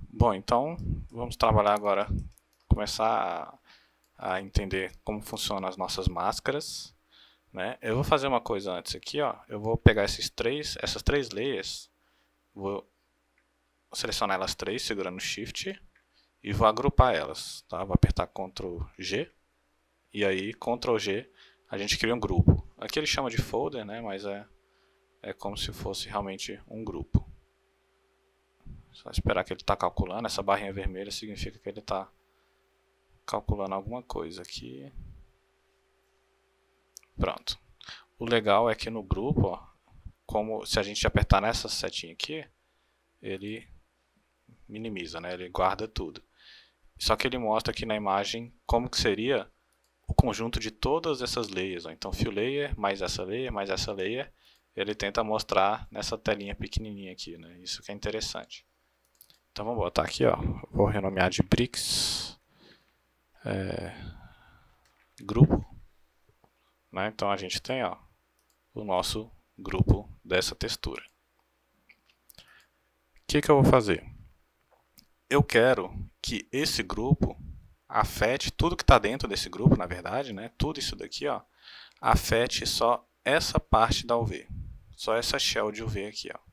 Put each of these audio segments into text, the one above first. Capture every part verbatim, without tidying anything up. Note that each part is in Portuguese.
Bom, então vamos trabalhar agora, começar a, a entender como funcionam as nossas máscaras, né? Eu vou fazer uma coisa antes aqui, ó. Eu vou pegar esses três, essas três layers, vou selecionar elas três segurando Shift e vou agrupar elas, tá? Vou apertar Ctrl G e aí Ctrl G a gente cria um grupo. Aqui ele chama de folder, né? Mas é é como se fosse realmente um grupo. Só esperar que ele está calculando. Essa barrinha vermelha significa que ele está calculando alguma coisa aqui. Pronto. O legal é que no grupo, ó, como se a gente apertar nessa setinha aqui, ele minimiza, né? Ele guarda tudo. Só que ele mostra aqui na imagem como que seria o conjunto de todas essas layers. Ó. Então, fill layer, mais essa layer, mais essa layer, ele tenta mostrar nessa telinha pequenininha aqui, né? Isso que é interessante. Então vamos botar aqui, ó. Vou renomear de bricks é, grupo, né? Então a gente tem, ó, o nosso grupo dessa textura. O que que eu vou fazer? Eu quero que esse grupo afete tudo que está dentro desse grupo, na verdade, né? Tudo isso daqui, ó, afete só essa parte da U V, só essa shell de U V aqui, ó.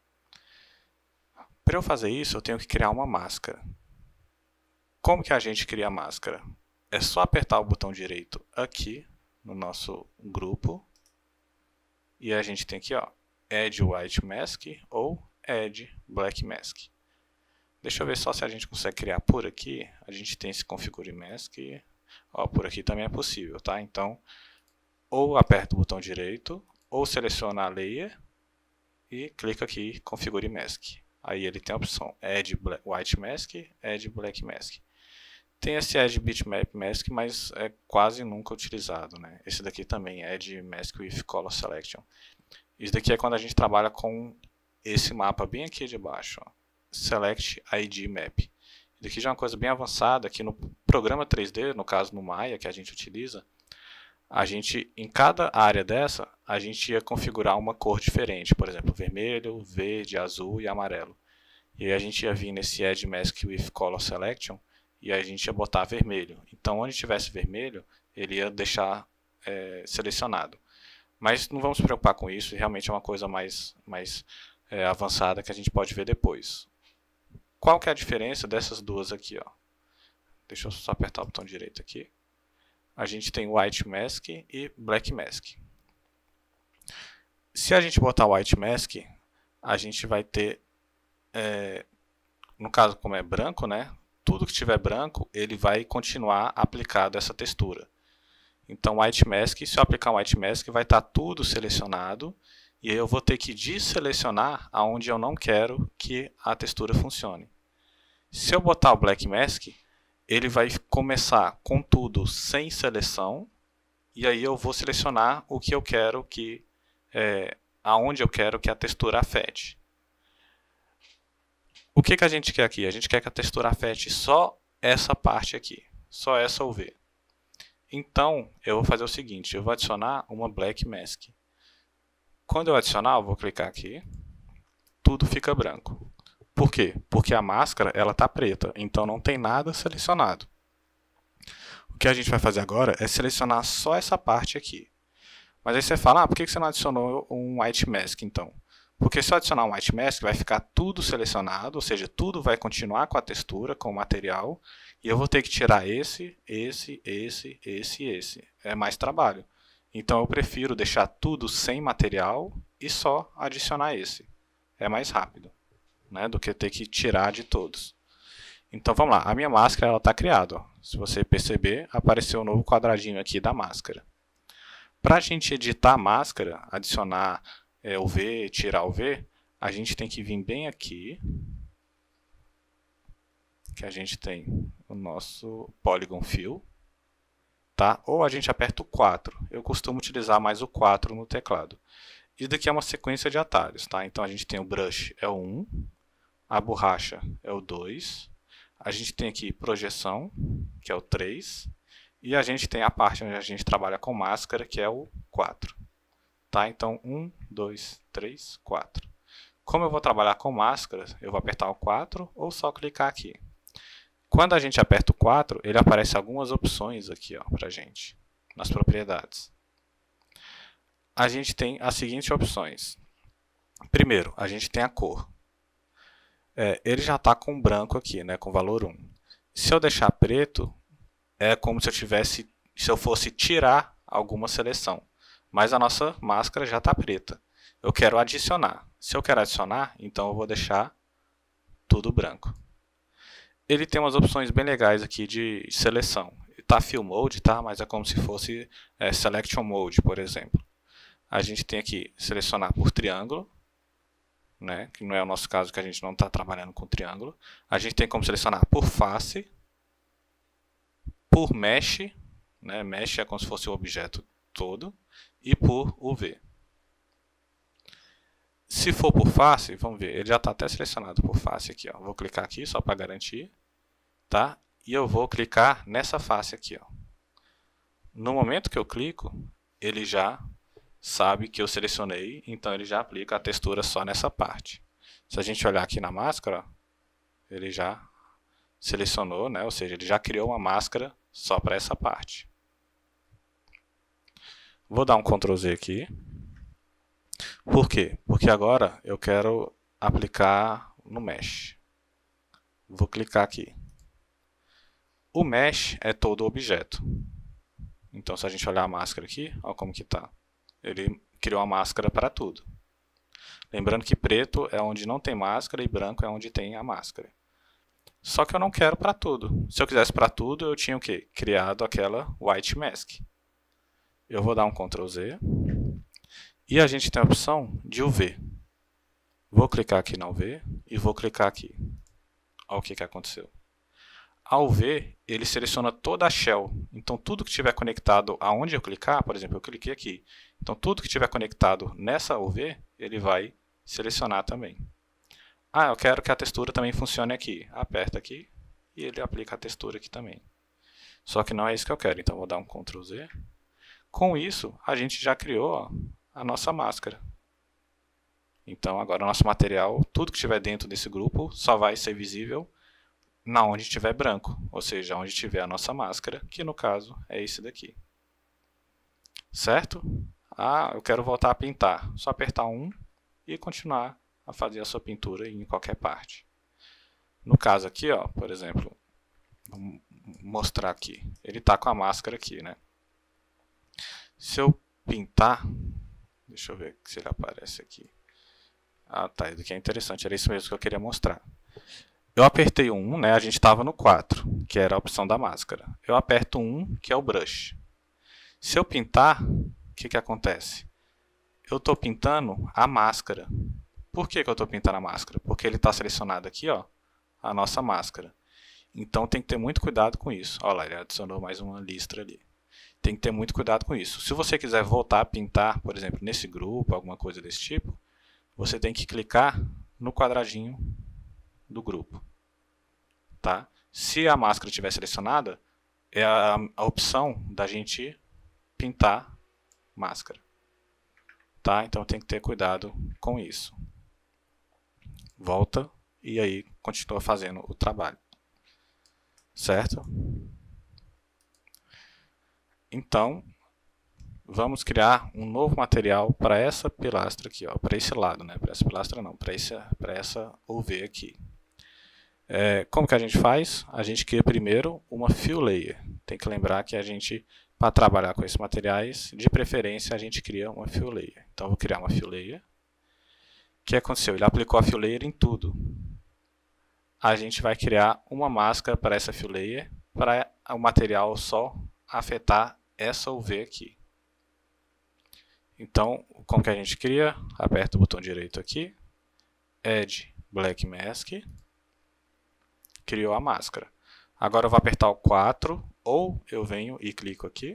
Para eu fazer isso, eu tenho que criar uma máscara. Como que a gente cria a máscara? É só apertar o botão direito aqui no nosso grupo e a gente tem aqui, ó, Add White Mask ou Add Black Mask. Deixa eu ver só se a gente consegue criar por aqui. A gente tem esse Configure Mask. Ó, por aqui também é possível, tá? Então, ou aperta o botão direito ou seleciona a layer e clica aqui Configure Mask. Aí ele tem a opção Add White Mask, Add Black Mask. Tem esse Add Bitmap Mask, mas é quase nunca utilizado, né? Esse daqui também, Add Mask with Color Selection. Isso daqui é quando a gente trabalha com esse mapa bem aqui de baixo, ó. Select I D Map. Isso daqui já é uma coisa bem avançada, que no programa três D, no caso no Maya, que a gente utiliza, a gente, em cada área dessa, a gente ia configurar uma cor diferente, por exemplo, vermelho, verde, azul e amarelo. E aí a gente ia vir nesse Add Mask with Color Selection e aí a gente ia botar vermelho. Então, onde tivesse vermelho, ele ia deixar é, selecionado. Mas não vamos se preocupar com isso, realmente é uma coisa mais, mais é, avançada que a gente pode ver depois. Qual que é a diferença dessas duas aqui, ó? Deixa eu só apertar o botão direito aqui. A gente tem White Mask e Black Mask. Se a gente botar White Mask, a gente vai ter, é, no caso como é branco, né? Tudo que tiver branco, ele vai continuar aplicado essa textura. Então, White Mask, se eu aplicar um White Mask, vai estar tudo selecionado e aí eu vou ter que desselecionar aonde eu não quero que a textura funcione. Se eu botar o Black Mask, ele vai começar com tudo sem seleção e aí eu vou selecionar o que eu quero que, é, aonde eu quero que a textura afete. O que que a gente quer aqui? A gente quer que a textura afete só essa parte aqui, só essa U V. Então, eu vou fazer o seguinte, eu vou adicionar uma Black Mask. Quando eu adicionar, eu vou clicar aqui, tudo fica branco. Por quê? Porque a máscara ela está preta, então não tem nada selecionado. O que a gente vai fazer agora é selecionar só essa parte aqui. Mas aí você fala, ah, por que você não adicionou um White Mask então? Porque se eu adicionar um White Mask, vai ficar tudo selecionado, ou seja, tudo vai continuar com a textura, com o material, e eu vou ter que tirar esse, esse, esse, esse e esse. É mais trabalho. Então eu prefiro deixar tudo sem material e só adicionar esse. É mais rápido, né, do que ter que tirar de todos. Então vamos lá, a minha máscara está criada. Ó. Se você perceber, apareceu um novo quadradinho aqui da máscara. Para a gente editar a máscara, adicionar é, o V, tirar o V, a gente tem que vir bem aqui, que a gente tem o nosso Polygon Fill, tá? Ou a gente aperta o quatro. Eu costumo utilizar mais o quatro no teclado. Isso daqui é uma sequência de atalhos, tá? Então a gente tem o Brush, é o um, a borracha é o dois, a gente tem aqui projeção, que é o três, e a gente tem a parte onde a gente trabalha com máscara, que é o quatro. Tá? Então, um, dois, três, quatro. Como eu vou trabalhar com máscaras, eu vou apertar o quatro ou só clicar aqui. Quando a gente aperta o quatro, ele aparece algumas opções aqui para a gente, nas propriedades. A gente tem as seguintes opções. Primeiro, a gente tem a cor. É, ele já está com branco aqui, né, com valor um. Se eu deixar preto, é como se eu tivesse, se eu fosse tirar alguma seleção. Mas a nossa máscara já está preta. Eu quero adicionar. Se eu quero adicionar, então eu vou deixar tudo branco. Ele tem umas opções bem legais aqui de seleção. Está Fill Mode, tá? Mas é como se fosse é, Selection Mode, por exemplo. A gente tem aqui selecionar por triângulo, né? Que não é o nosso caso, que a gente não está trabalhando com triângulo. A gente tem como selecionar por face, por mesh, né? Mesh é como se fosse o objeto todo, e por U V. Se for por face, vamos ver, ele já está até selecionado por face aqui, ó. Vou clicar aqui só para garantir, tá? E eu vou clicar nessa face aqui, ó. No momento que eu clico, ele já sabe que eu selecionei, então ele já aplica a textura só nessa parte. Se a gente olhar aqui na máscara, ó, ele já selecionou, né? Ou seja, ele já criou uma máscara só para essa parte. Vou dar um control Z aqui. Por quê? Porque agora eu quero aplicar no Mesh. Vou clicar aqui. O Mesh é todo o objeto. Então, se a gente olhar a máscara aqui, olha como que está. Ele criou uma máscara para tudo. Lembrando que preto é onde não tem máscara e branco é onde tem a máscara. Só que eu não quero para tudo. Se eu quisesse para tudo, eu tinha o quê? Criado aquela White Mask. Eu vou dar um control Z. E a gente tem a opção de U V. Vou clicar aqui na U V e vou clicar aqui. Olha o que, que aconteceu. A U V, ele seleciona toda a shell. Então, tudo que estiver conectado aonde eu clicar, por exemplo, eu cliquei aqui. Então, tudo que estiver conectado nessa U V, ele vai selecionar também. Ah, eu quero que a textura também funcione aqui. Aperta aqui e ele aplica a textura aqui também. Só que não é isso que eu quero, então vou dar um control Z. Com isso, a gente já criou, ó, a nossa máscara. Então, agora o nosso material, tudo que estiver dentro desse grupo, só vai ser visível na onde estiver branco, ou seja, onde tiver a nossa máscara, que no caso é esse daqui. Certo? Ah, eu quero voltar a pintar. Só apertar um e continuar a fazer a sua pintura em qualquer parte. No caso aqui, ó, por exemplo, vou mostrar aqui. Ele está com a máscara aqui, né? Se eu pintar, deixa eu ver se ele aparece aqui. Ah, tá, isso aqui é interessante, era isso mesmo que eu queria mostrar. Eu apertei o um, né? A gente estava no quatro, que era a opção da máscara. Eu aperto um, que é o brush. Se eu pintar, o que, que acontece? Eu estou pintando a máscara. Por que, que eu estou pintando a máscara? Porque ele está selecionado aqui, ó, a nossa máscara. Então tem que ter muito cuidado com isso. Olha lá, ele adicionou mais uma listra ali. Tem que ter muito cuidado com isso. Se você quiser voltar a pintar, por exemplo, nesse grupo, alguma coisa desse tipo, você tem que clicar no quadradinho do grupo. Tá? Se a máscara estiver selecionada, é a, a opção da gente pintar máscara. Tá? Então tem que ter cuidado com isso. Volta e aí continua fazendo o trabalho. Certo? Então, vamos criar um novo material para essa pilastra aqui, para esse lado, né? Para essa pilastra não, para essa U V aqui. É, como que a gente faz? A gente cria primeiro uma fill layer. Tem que lembrar que a gente, para trabalhar com esses materiais, de preferência a gente cria uma fill layer. Então, vou criar uma fill layer. O que aconteceu? Ele aplicou a fill layer em tudo. A gente vai criar uma máscara para essa fill layer, para o material só afetar essa U V aqui. Então, como que a gente cria? Aperta o botão direito aqui, Add Black Mask, criou a máscara. Agora eu vou apertar o quatro, ou eu venho e clico aqui.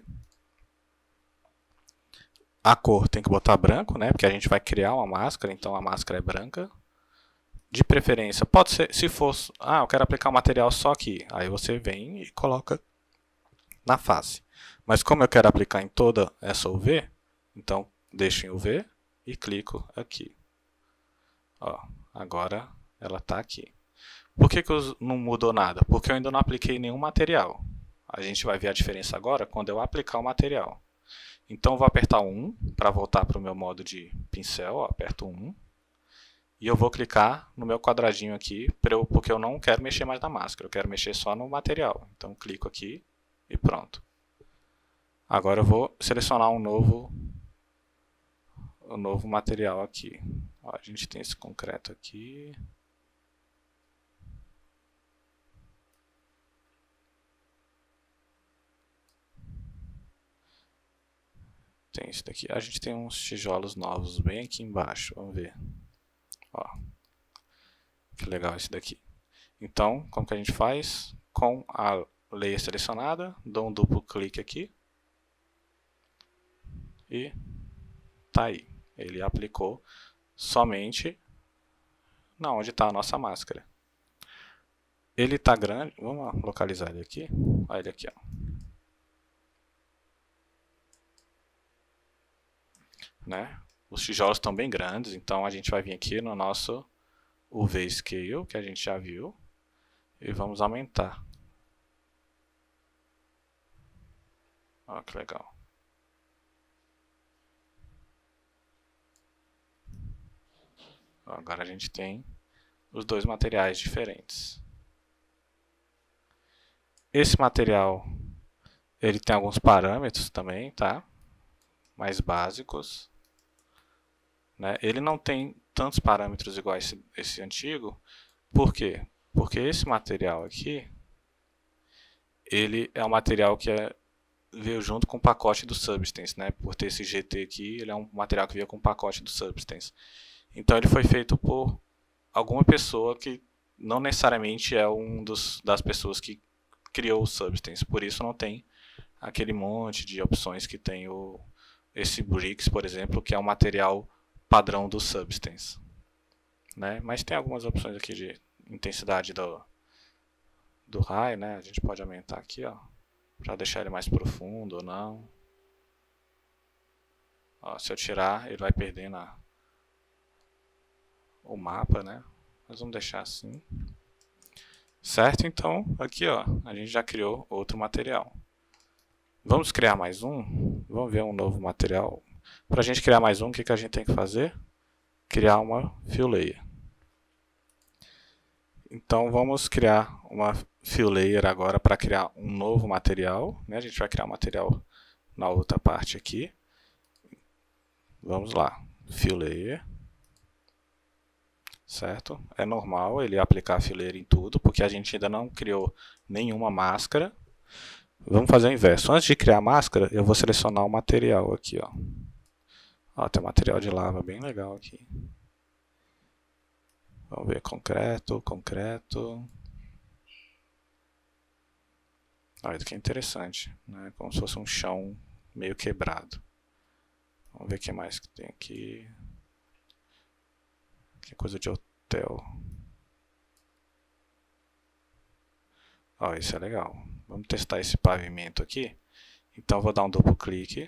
A cor tem que botar branco, né? Porque a gente vai criar uma máscara, então a máscara é branca. De preferência, pode ser, se fosse, ah, eu quero aplicar um material só aqui. Aí você vem e coloca na face. Mas como eu quero aplicar em toda essa U V, então deixo em U V e clico aqui. Ó, agora ela está aqui. Por que, que não mudou nada? Porque eu ainda não apliquei nenhum material. A gente vai ver a diferença agora quando eu aplicar o material. Então eu vou apertar um para voltar para o meu modo de pincel. Ó, aperto um. E eu vou clicar no meu quadradinho aqui, porque eu não quero mexer mais na máscara. Eu quero mexer só no material. Então clico aqui e pronto. Agora eu vou selecionar um novo, um novo material aqui. Ó, a gente tem esse concreto aqui. Tem esse daqui. A gente tem uns tijolos novos bem aqui embaixo. Vamos ver. Ó, que legal esse daqui. Então, como que a gente faz? Com a layer selecionada, dou um duplo clique aqui. E tá aí. Ele aplicou somente na onde está a nossa máscara. Ele está grande. Vamos localizar ele aqui. Olha ele aqui, ó. Né? Os tijolos estão bem grandes, então a gente vai vir aqui no nosso U V Scale, que a gente já viu, e vamos aumentar. Olha que legal. Agora a gente tem os dois materiais diferentes. Esse material, ele tem alguns parâmetros também, tá? Mais básicos. Né? Ele não tem tantos parâmetros igual esse, esse antigo. Por quê? Porque esse material aqui, ele é um material que é, veio junto com o pacote do Substance, né? Por ter esse G T aqui, ele é um material que veio com o pacote do Substance. Então ele foi feito por alguma pessoa que não necessariamente é um dos, das pessoas que criou o Substance. Por isso não tem aquele monte de opções que tem o, esse Bricks, por exemplo, que é um material padrão do Substance. Né? Mas tem algumas opções aqui de intensidade do, do raio, né? A gente pode aumentar aqui, ó, para deixar ele mais profundo ou não. Ó, se eu tirar, ele vai perdendo a, o mapa, né? Mas vamos deixar assim. Certo? Então, aqui, ó, a gente já criou outro material. Vamos criar mais um? Vamos ver um novo material. Para a gente criar mais um, o que, que a gente tem que fazer? Criar uma fill layer. Então vamos criar uma fill layer agora para criar um novo material. Né? A gente vai criar um material na outra parte aqui. Vamos lá, fill layer. Certo? É normal ele aplicar fill layer em tudo, porque a gente ainda não criou nenhuma máscara. Vamos fazer o inverso. Antes de criar a máscara, eu vou selecionar o material aqui, ó. Ó, tem um material de lava bem legal aqui. Vamos ver, concreto, concreto. Olha, isso aqui é interessante, né? Como se fosse um chão meio quebrado. Vamos ver o que mais que tem aqui. Que é coisa de hotel. Ó, isso é legal. Vamos testar esse pavimento aqui. Então vou dar um duplo clique.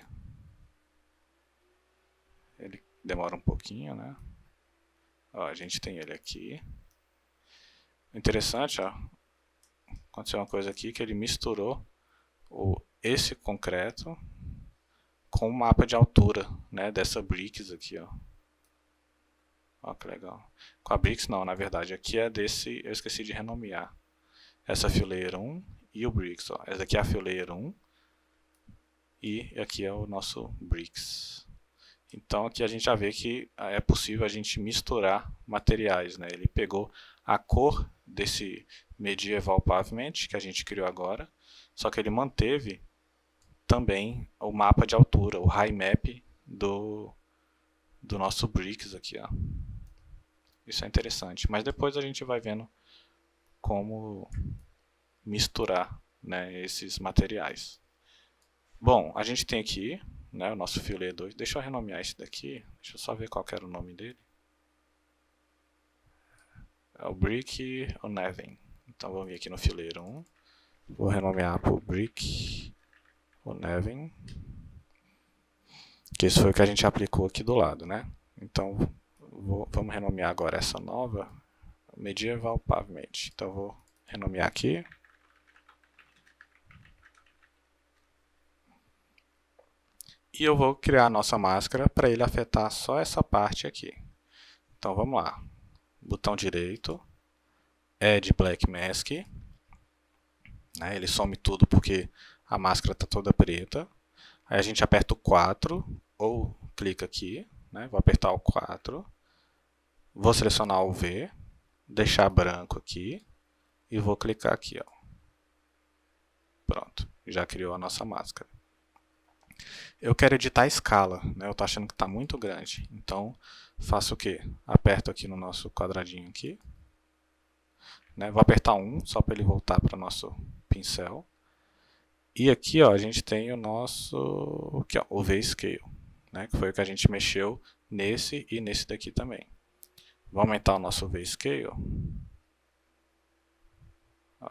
Ele demora um pouquinho, né? Ó, a gente tem ele aqui. Interessante, ó. Aconteceu uma coisa aqui que ele misturou o, esse concreto com o mapa de altura, né, dessa Bricks aqui, ó. Ó, que legal. Com a Bricks não, na verdade, aqui é desse, eu esqueci de renomear. Essa fill layer um e o Bricks, ó. Essa aqui é a fill layer um e aqui é o nosso Bricks. Então aqui a gente já vê que é possível a gente misturar materiais, né? Ele pegou a cor desse Medieval Pavement que a gente criou agora, só que ele manteve também o mapa de altura, o high map do, do nosso Bricks aqui, ó. Isso é interessante, mas depois a gente vai vendo como misturar, né, esses materiais. Bom, a gente tem aqui, né, o nosso fill layer dois. Deixa eu renomear esse daqui. Deixa eu só ver qual era o nome dele. É o Brick Uneven. Então vamos vir aqui no fill layer um. Vou renomear por Brick Uneven. Que isso foi o que a gente aplicou aqui do lado, né? Então vou, vamos renomear agora essa nova Medieval Pavement. Então eu vou renomear aqui. E eu vou criar a nossa máscara para ele afetar só essa parte aqui. Então vamos lá. Botão direito, Add Black Mask. Né, ele some tudo porque a máscara está toda preta. Aí a gente aperta o quatro ou clica aqui. Né, vou apertar o quatro. Vou selecionar o V, deixar branco aqui e vou clicar aqui. Ó. Pronto, já criou a nossa máscara. Eu quero editar a escala, né? Eu estou achando que está muito grande. Então, faço o quê? Aperto aqui no nosso quadradinho aqui. Né? Vou apertar um, só para ele voltar para o nosso pincel. E aqui ó, a gente tem o nosso aqui, ó, o V-Scale, né? Que foi o que a gente mexeu nesse e nesse daqui também. Vou aumentar o nosso V-Scale. Ó.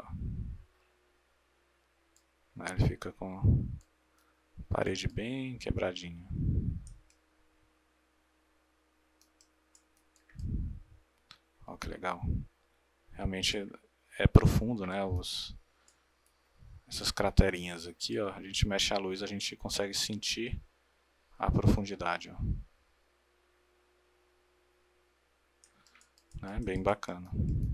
Ele fica com parede bem quebradinha. Olha que legal. Realmente é profundo, né? Os, essas craterinhas aqui, ó. A gente mexe a luz, a gente consegue sentir a profundidade, ó. Né? Bem bacana.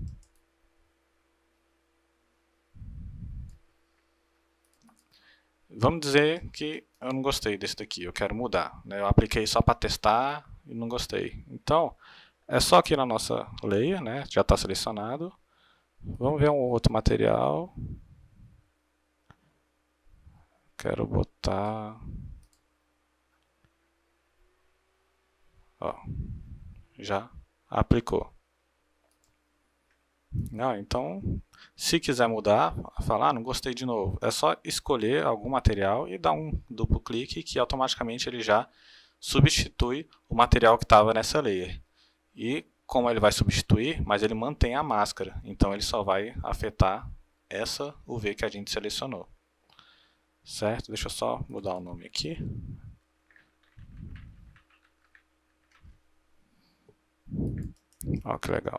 Vamos dizer que eu não gostei desse daqui, eu quero mudar. Né? Eu apliquei só para testar e não gostei. Então, é só aqui na nossa layer, né? Já está selecionado. Vamos ver um outro material. Quero botar... Ó, já aplicou. Não, então, se quiser mudar, falar, ah, não gostei de novo, é só escolher algum material e dar um duplo clique que automaticamente ele já substitui o material que estava nessa layer. E como ele vai substituir, mas ele mantém a máscara, então ele só vai afetar essa U V que a gente selecionou. Certo? Deixa eu só mudar o nome aqui. Olha que legal.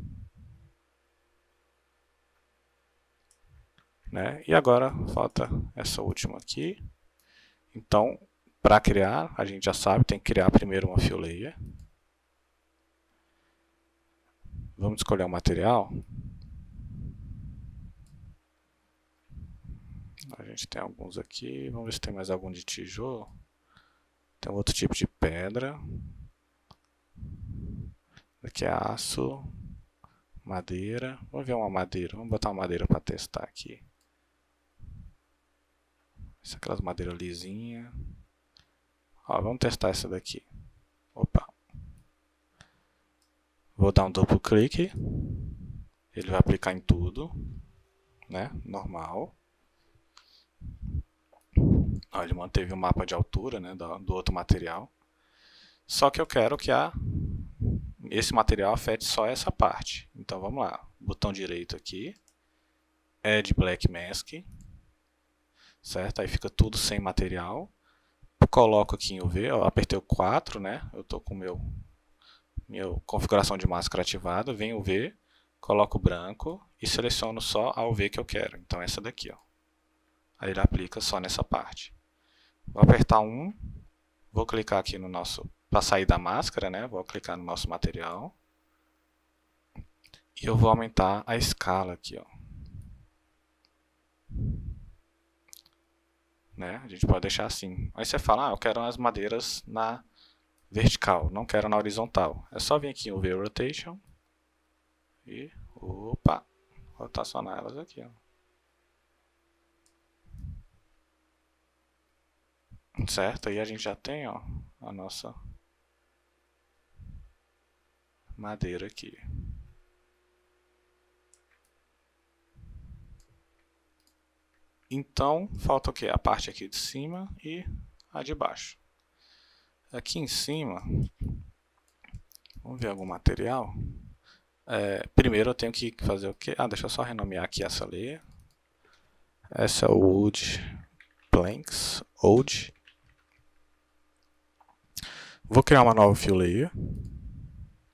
Né? E agora falta essa última aqui. Então, para criar, a gente já sabe, tem que criar primeiro uma fill layer. Vamos escolher um material. A gente tem alguns aqui, vamos ver se tem mais algum de tijolo. Tem outro tipo de pedra. Aqui é aço, madeira. Vamos ver uma madeira, vamos botar uma madeira para testar aqui. Essa é aquelas madeiras lisinhas. Ó, vamos testar essa daqui. Opa. Vou dar um duplo clique. Ele vai aplicar em tudo, né? Normal. Ó, ele manteve o mapa de altura, né, do, do outro material. Só que eu quero que a, esse material afete só essa parte. Então vamos lá. Botão direito aqui. Add Black Mask. Certo? Aí fica tudo sem material. Coloco aqui em U V, ó, apertei o quatro, né? Eu estou com meu minha configuração de máscara ativada, venho U V, coloco branco e seleciono só a U V que eu quero. Então essa daqui, ó. Aí ele aplica só nessa parte. Vou apertar um, vou clicar aqui no nosso, para sair da máscara, né? Vou clicar no nosso material. E eu vou aumentar a escala aqui, ó. Né? A gente pode deixar assim. Aí você fala, ah, eu quero as madeiras na vertical, não quero na horizontal. É só vir aqui em U V Rotation e, opa, rotacionar elas aqui, ó. Certo? Aí a gente já tem, ó, a nossa madeira aqui. Então, falta o quê? A parte aqui de cima e a de baixo. Aqui em cima, vamos ver algum material. É, primeiro eu tenho que fazer o quê? Ah, deixa eu só renomear aqui essa layer. Essa é o Wood Planks, Old. Vou criar uma nova fill layer.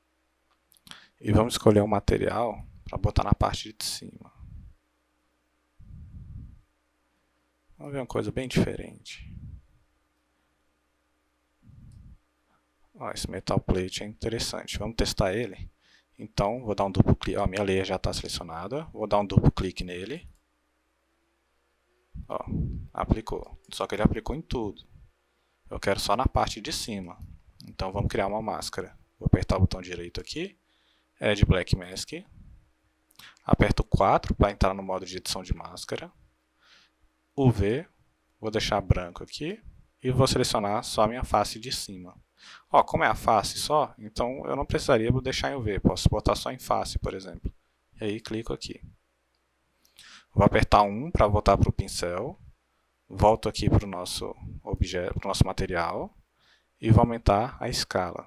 E vamos escolher um material para botar na parte de cima. Vamos ver uma coisa bem diferente. Ó, esse metal plate é interessante. Vamos testar ele. Então, vou dar um duplo clique. Ó, minha layer já está selecionada. Vou dar um duplo clique nele. Ó, aplicou. Só que ele aplicou em tudo. Eu quero só na parte de cima. Então, vamos criar uma máscara. Vou apertar o botão direito aqui. Add Black Mask. Aperto quatro para entrar no modo de edição de máscara. U V. Vou deixar branco aqui. E vou selecionar só a minha face de cima. Ó, como é a face só, então eu não precisaria deixar em U V. Posso botar só em face, por exemplo. E aí clico aqui. Vou apertar um para voltar para o pincel. Volto aqui para o nosso objeto, para o nosso material. E vou aumentar a escala.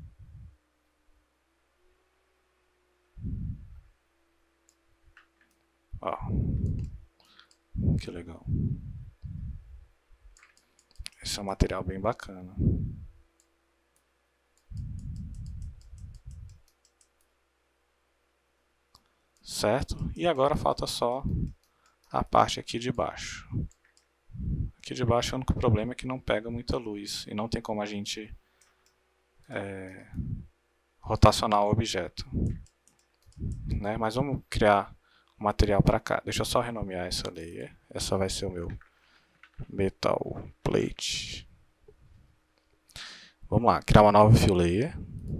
Ó, que legal. Esse é um material bem bacana. Certo? E agora falta só a parte aqui de baixo. Aqui de baixo o único problema é que não pega muita luz e não tem como a gente é, rotacionar o objeto. Né? Mas vamos criar um material para cá. Deixa eu só renomear essa layer. Essa vai ser o meu metal plate. Vamos lá, criar uma nova fill layer.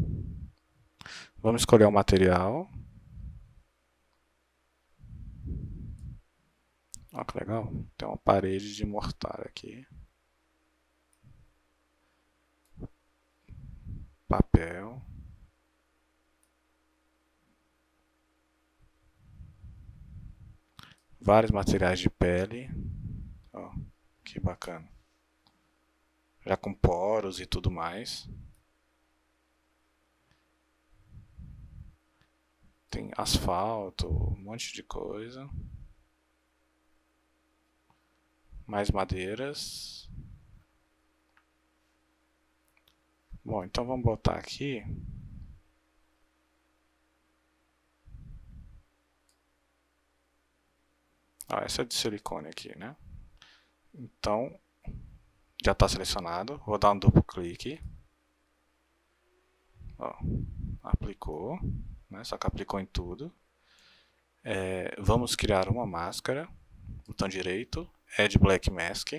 Vamos escolher o material. Olha que legal, tem uma parede de mortar aqui. Papel. Vários materiais de pele. Ó, que bacana. Já com poros e tudo mais. Tem asfalto, um monte de coisa. Mais madeiras. Bom, então vamos botar aqui. Ah, essa é de silicone aqui, né? Então, já está selecionado. Vou dar um duplo clique. Ó, aplicou, né? Só que aplicou em tudo. É, vamos criar uma máscara. Botão direito. Add Black Mask.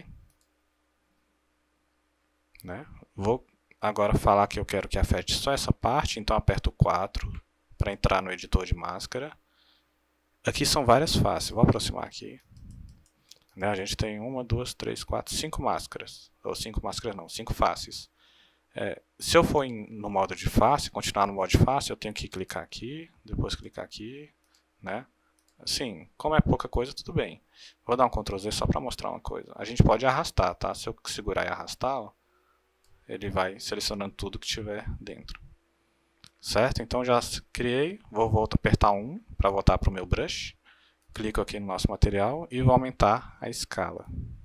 Né? Vou agora falar que eu quero que afete só essa parte, então aperto quatro para entrar no editor de máscara. Aqui são várias faces, vou aproximar aqui. Né? A gente tem uma, duas, três, quatro, cinco máscaras. Ou cinco máscaras não, cinco faces. É, se eu for em, no modo de face, continuar no modo de face, eu tenho que clicar aqui, depois clicar aqui, né? Assim, como é pouca coisa, tudo bem. Vou dar um control Z só para mostrar uma coisa. A gente pode arrastar, tá? Se eu segurar e arrastar, ó, ele vai selecionando tudo que tiver dentro. Certo? Então já criei. Vou voltar a apertar um para voltar para o meu brush. Clico aqui no nosso material e vou aumentar a escala.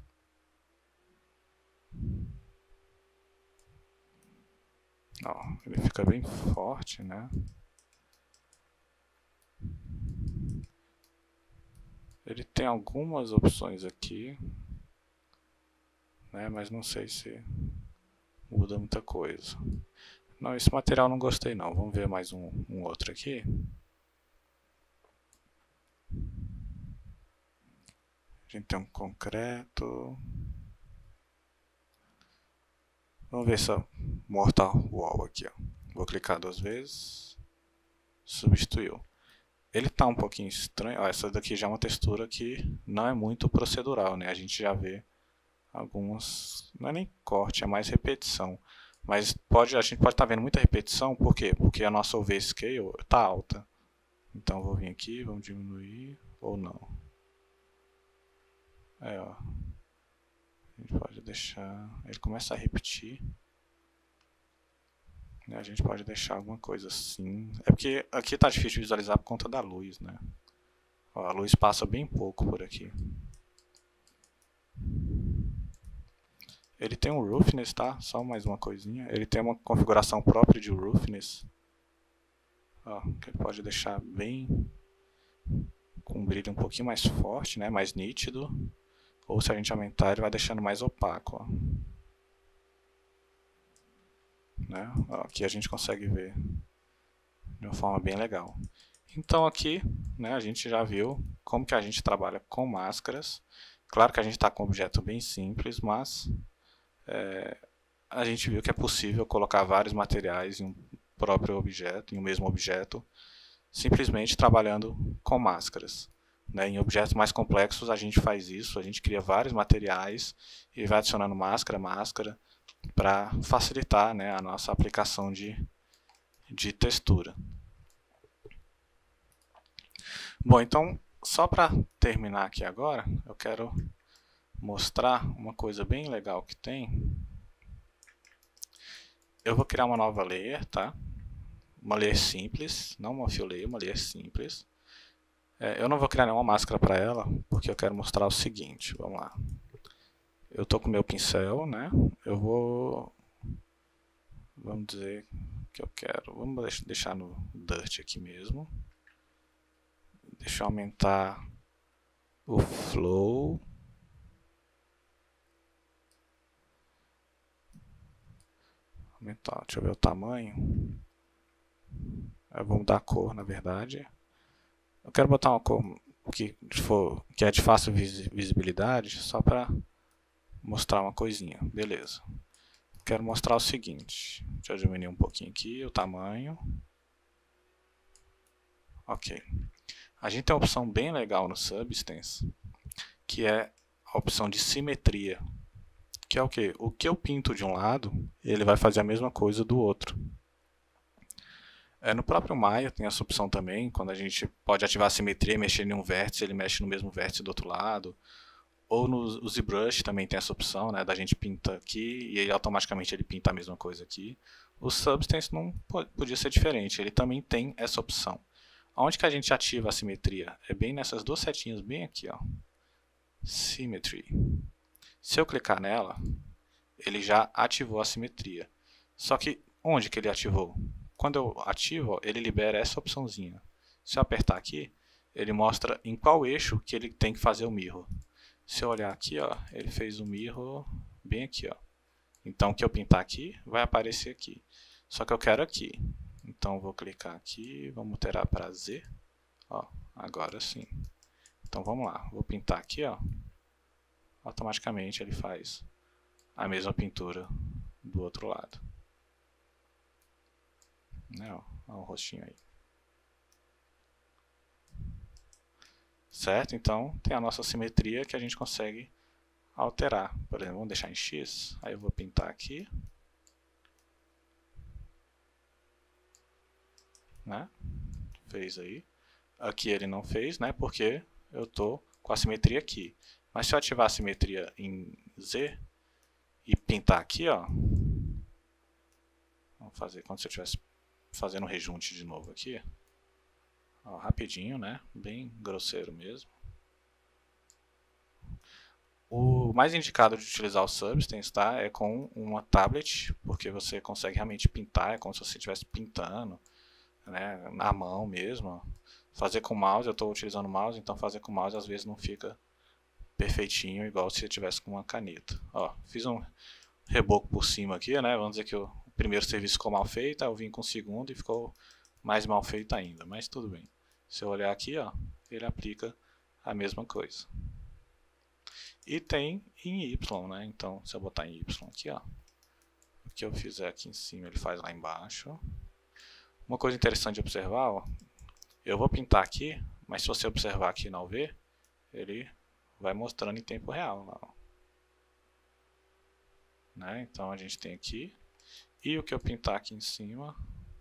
Ó, ele fica bem forte, né? Ele tem algumas opções aqui, né, mas não sei se muda muita coisa. Não, esse material não gostei não. Vamos ver mais um, um outro aqui. A gente tem um concreto. Vamos ver essa Mortar Wall aqui. Ó. Vou clicar duas vezes. Substituiu. Ele está um pouquinho estranho. Ó, essa daqui já é uma textura que não é muito procedural, né? A gente já vê algumas... Não é nem corte, é mais repetição. Mas pode, a gente pode estar tá vendo muita repetição. Por quê? Porque a nossa U V Scale está alta. Então vou vir aqui, vamos diminuir ou não. É, ó. A gente pode deixar... Ele começa a repetir. A gente pode deixar alguma coisa assim. É porque aqui está difícil de visualizar por conta da luz, né? Ó, a luz passa bem pouco por aqui. Ele tem um roughness, tá? Só mais uma coisinha. Ele tem uma configuração própria de roughness. Ó, que ele pode deixar bem com um brilho um pouquinho mais forte, né, mais nítido, ou se a gente aumentar ele vai deixando mais opaco, ó. Né? Ó, aqui a gente consegue ver de uma forma bem legal. Então aqui, né, a gente já viu como que a gente trabalha com máscaras. Claro que a gente está com um objeto bem simples, mas é, a gente viu que é possível colocar vários materiais em um próprio objeto, em um mesmo objeto, simplesmente trabalhando com máscaras. Né? Em objetos mais complexos a gente faz isso, a gente cria vários materiais e vai adicionando máscara, máscara, para facilitar, né, a nossa aplicação de, de textura. Bom, então, só para terminar aqui agora, eu quero mostrar uma coisa bem legal que tem. Eu vou criar uma nova layer, tá? Uma layer simples, não uma fill layer, uma layer simples. É, eu não vou criar nenhuma máscara para ela, porque eu quero mostrar o seguinte, vamos lá. Eu estou com o meu pincel, né? Eu vou, vamos dizer que eu quero, vamos deixar no Dirt aqui mesmo. Deixa eu aumentar o flow. Aumentar, deixa eu ver o tamanho. Eu vou mudar a cor, na verdade. Eu quero botar uma cor que, for, que é de fácil visibilidade, só para mostrar uma coisinha. Beleza. Quero mostrar o seguinte. Deixa eu diminuir um pouquinho aqui o tamanho. Ok. A gente tem uma opção bem legal no Substance, que é a opção de simetria. Que é o que? O que eu pinto de um lado, ele vai fazer a mesma coisa do outro. É, no próprio Maya tem essa opção também, quando a gente pode ativar a simetria e mexer em um vértice, ele mexe no mesmo vértice do outro lado. Ou no ZBrush também tem essa opção, né, da gente pinta aqui e ele, automaticamente ele pinta a mesma coisa aqui. O Substance não podia ser diferente, ele também tem essa opção. Onde que a gente ativa a simetria? É bem nessas duas setinhas bem aqui, ó. Symmetry. Se eu clicar nela, ele já ativou a simetria. Só que onde que ele ativou? Quando eu ativo, ó, ele libera essa opçãozinha. Se eu apertar aqui, ele mostra em qual eixo que ele tem que fazer o mirror. Se eu olhar aqui, ó, ele fez o mirror bem aqui, ó. Então, o que eu pintar aqui, vai aparecer aqui. Só que eu quero aqui. Então, vou clicar aqui, vamos alterar para Z. Ó, agora sim. Então, vamos lá. Vou pintar aqui, ó. Automaticamente, ele faz a mesma pintura do outro lado. Né, ó, ó o rostinho aí. Certo? Então, tem a nossa simetria que a gente consegue alterar. Por exemplo, vamos deixar em X. Aí eu vou pintar aqui. Né? Fez aí. Aqui ele não fez, né? Porque eu estou com a simetria aqui. Mas se eu ativar a simetria em Z e pintar aqui, ó. Vamos fazer quando você estivesse fazendo um rejunte de novo aqui. Ó, rapidinho, né? Bem grosseiro mesmo. O mais indicado de utilizar o Substance, tá? É com uma tablet, porque você consegue realmente pintar, é como se você estivesse pintando, né? Na mão mesmo. Fazer com mouse, eu estou utilizando o mouse, então fazer com mouse às vezes não fica perfeitinho, igual se eu tivesse com uma caneta. Ó, fiz um reboco por cima aqui, né? Vamos dizer que o primeiro serviço ficou mal feito, aí eu vim com o segundo e ficou mais mal feito ainda, mas tudo bem. Se eu olhar aqui, ó, ele aplica a mesma coisa. E tem em Y, né? Então, se eu botar em Y aqui, ó, o que eu fizer aqui em cima, ele faz lá embaixo. Uma coisa interessante de observar, ó, eu vou pintar aqui, mas se você observar aqui na U V, ele vai mostrando em tempo real lá, ó. Né? Então, a gente tem aqui, e o que eu pintar aqui em cima,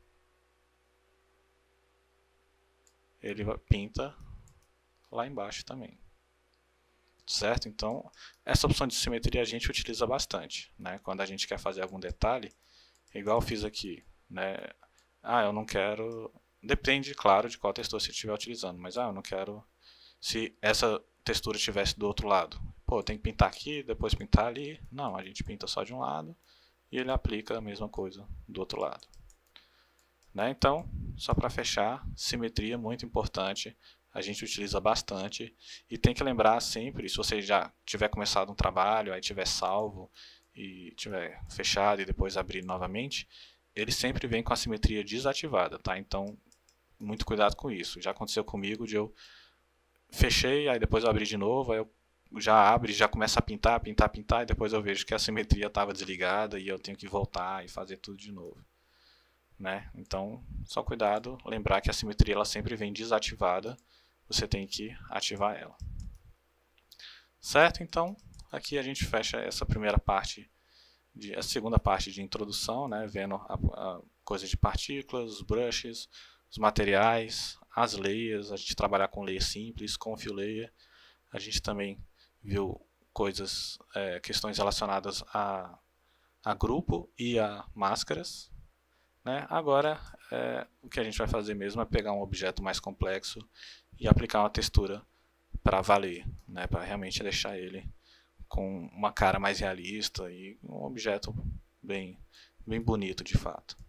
ele pinta lá embaixo também. Certo? Então, essa opção de simetria a gente utiliza bastante, né? Quando a gente quer fazer algum detalhe, igual eu fiz aqui, né? Ah, eu não quero... Depende, claro, de qual textura você estiver utilizando, mas ah, eu não quero... Se essa textura estivesse do outro lado, pô, tem que pintar aqui, depois pintar ali. Não, a gente pinta só de um lado e ele aplica a mesma coisa do outro lado. Né? Então, só para fechar, simetria muito importante, a gente utiliza bastante e tem que lembrar sempre, se você já tiver começado um trabalho, aí tiver salvo e tiver fechado e depois abrir novamente, ele sempre vem com a simetria desativada, tá? Então, muito cuidado com isso. Já aconteceu comigo de eu fechei, aí depois eu abri de novo, aí eu já abre, já começa a pintar, pintar, pintar, e depois eu vejo que a simetria estava desligada e eu tenho que voltar e fazer tudo de novo. Né? Então, só cuidado, lembrar que a simetria ela sempre vem desativada, você tem que ativar ela. Certo? Então, aqui a gente fecha essa primeira parte, de, a segunda parte de introdução, né? Vendo a, a coisa de partículas, os brushes, os materiais, as layers, a gente trabalhar com layer simples, com fill layer. A gente também viu coisas, é, questões relacionadas a, a grupo e a máscaras. Né? Agora, é, o que a gente vai fazer mesmo é pegar um objeto mais complexo e aplicar uma textura para valer, né? Para realmente deixar ele com uma cara mais realista e um objeto bem, bem bonito de fato.